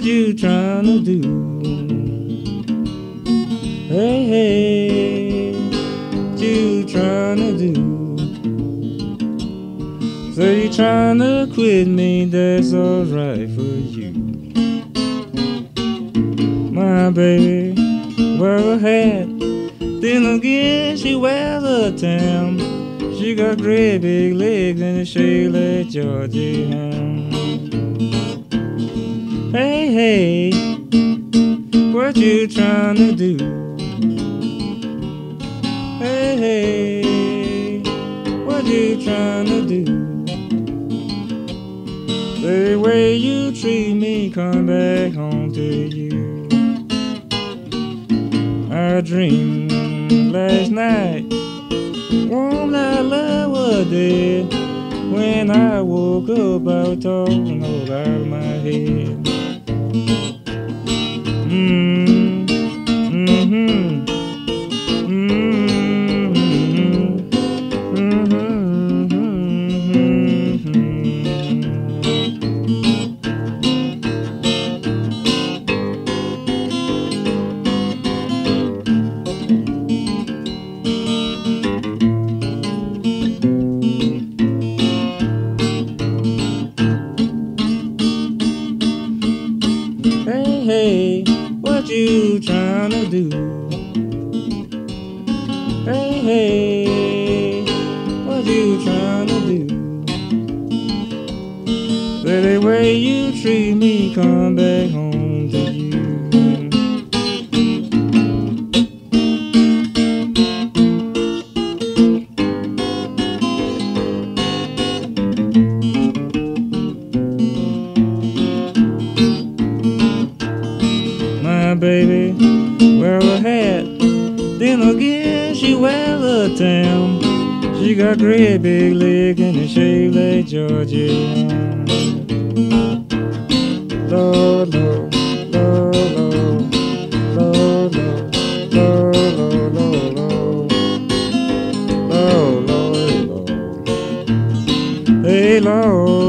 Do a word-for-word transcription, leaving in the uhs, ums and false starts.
what you trying to do? Hey, hey, what you trying to do? So you trying to quit me, that's alright for you. My baby wear a hat, then again she wears a tam. She got great big legs and a shape like Georgia ham. Hey, hey, what you trying to do? Hey, hey, what you trying to do? The way you treat me, come back home to you. I dreamed last night, warm like love was dead. When I woke up, I was talking all out of my head. Mm, mm-hmm, mm-hmm, mm-hmm, Hey, hey, what you tryna do? Hey, hey, what you tryna do? The way you treat me, come back home to you. My baby wear a hat, then again she wears a tam. She got great big legs and a shape like Georgia ham. Lord, Lord, Lord, Lord, Lord, Lord, Lord, Lord, Lord, Lord, Lord, Lord, Lord, hey Lord.